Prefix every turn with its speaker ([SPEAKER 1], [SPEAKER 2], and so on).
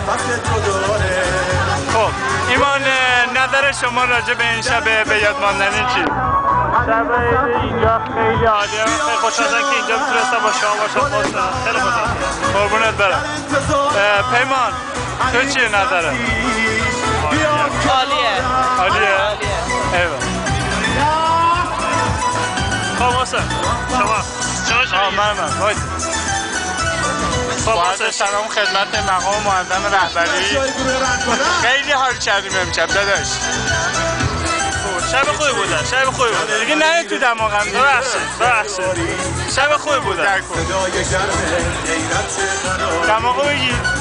[SPEAKER 1] خب ایمان نظر شما راجع به این شب به یاد ماندنی چی؟
[SPEAKER 2] شب اینجا خیلی عالیه. خیلی خوشحالم که اینجا میتونستم با شما باشم. خیلی خوشحالم.
[SPEAKER 1] قربونت برم. پیمان تو چیه نظره؟
[SPEAKER 3] عالیه.
[SPEAKER 1] عالیه؟ ایوه.
[SPEAKER 2] خب واسه شما
[SPEAKER 1] من باید سلام خدمت مقام معظم رهبری. خیلی حال کردیم امشب داداش.
[SPEAKER 2] شب خوبی بوده. شب خوبی بوده.
[SPEAKER 1] دیگه نه تو دماغم.
[SPEAKER 2] ببخشید.
[SPEAKER 1] شب خوبی بوده. دماغو بگیر.